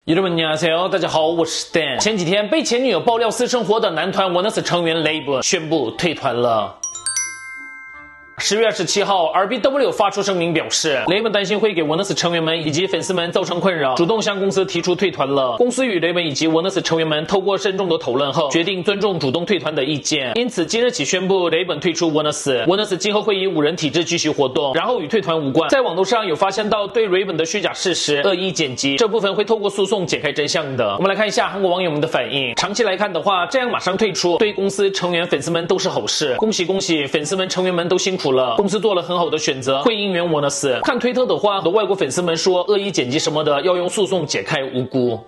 여러분,大家好，我是 Dan。前几天被前女友爆料私生活的男团 ONEUS 成员 Label 宣布退团了。10月27号 ，RBW 发出声明表示 ，Label 担心会给 ONEUS 成员们以及粉丝们造成困扰，主动向公司提出退团了。公司与 Label 以及 ONEUS 成员们透过慎重的讨论后，决定尊重主动退团的意见。因此，今日起宣布 Label 退出 ONEUS 今后会以5人体制继续活动，然后与退团无关。在网络上有发现到对 Label 的虚假事实、恶意剪辑，这部分会透过诉讼解开真相的。我们来看一下韩国网友们的反应。长期来看的话，这样马上退出，对公司成员、粉丝们都是好事。恭喜恭喜，粉丝们、成员们都辛苦了，公司做了很好的选择，会应援 ONEUS。看推特的话，和外国粉丝们说恶意剪辑什么的，要用诉讼解开无辜。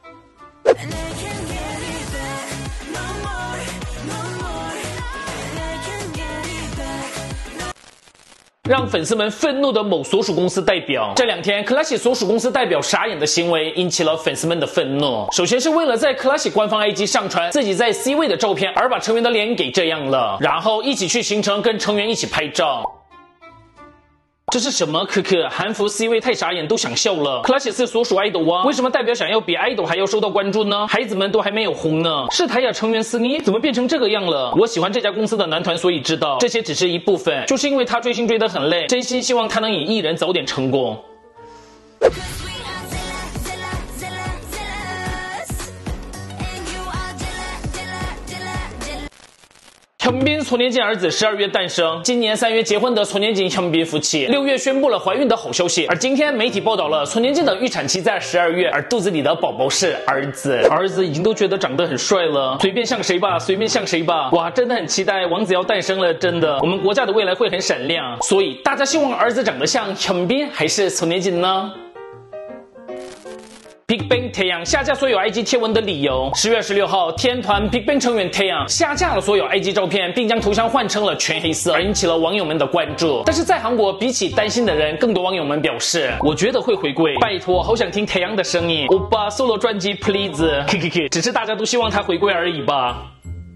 让粉丝们愤怒的某所属公司代表，这2天 Classic 所属公司代表傻眼的行为引起了粉丝们的愤怒。首先是为了在 Classic 官方 IG 上传自己在 C 位的照片，而把成员的脸给这样了，然后一起去行程跟成员一起拍照。这是什么？可韩服 C 位太傻眼，都想笑了。Classic 是所属 idol 啊，为什么代表想要比 idol 还要受到关注呢？孩子们都还没有红呢。是台雅成员思妮怎么变成这个样了？我喜欢这家公司的男团，所以知道这些只是一部分，就是因为他追星追得很累，真心希望他能以艺人早点成功。현빈 손예진儿子12月诞生，今年3月结婚的손예진 현빈夫妻6月宣布了怀孕的好消息，而今天媒体报道了손예진的预产期在12月，而肚子里的宝宝是儿子。儿子已经都觉得长得很帅了，随便像谁吧，随便像谁吧。哇，真的很期待王子要诞生了，真的，我们国家的未来会很闪亮。所以大家希望儿子长得像현빈还是손예진呢？BigBang 태양下架所有 IG 贴文的理由。10月16号，天团 BigBang 成员 태양下架了所有 IG 照片，并将头像换成了全黑色，而引起了网友们的关注。但是在韩国，比起担心的人，更多网友们表示，我觉得会回归。拜托，好想听 태양的声音，欧巴 solo 专辑 please。只是大家都希望他回归而已吧。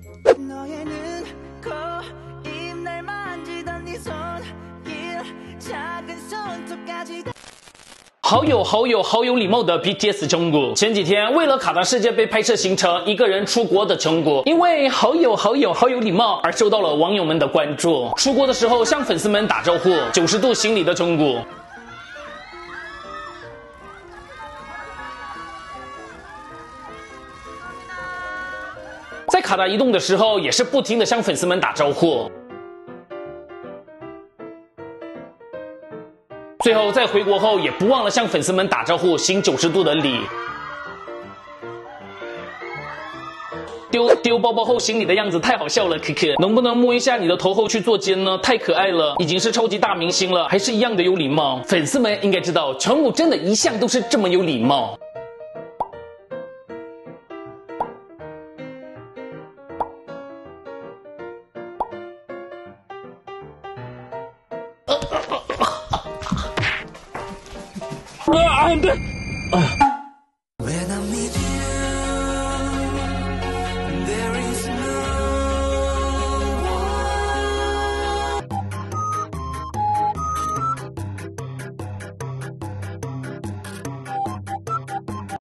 好有礼貌的 BTS 정국。前几天为了卡达世界杯拍摄行程，一个人出国的정국，因为好有礼貌而受到了网友们的关注。出国的时候向粉丝们打招呼，90度行礼的정국。在卡达移动的时候，也是不停的向粉丝们打招呼。最后在回国后也不忘了向粉丝们打招呼，行90度的礼。丢包包后行礼的样子太好笑了，能不能摸一下你的头后去做肩呢？太可爱了，已经是超级大明星了，还是一样的有礼貌。粉丝们应该知道，정국真的一向都是这么有礼貌。안 돼!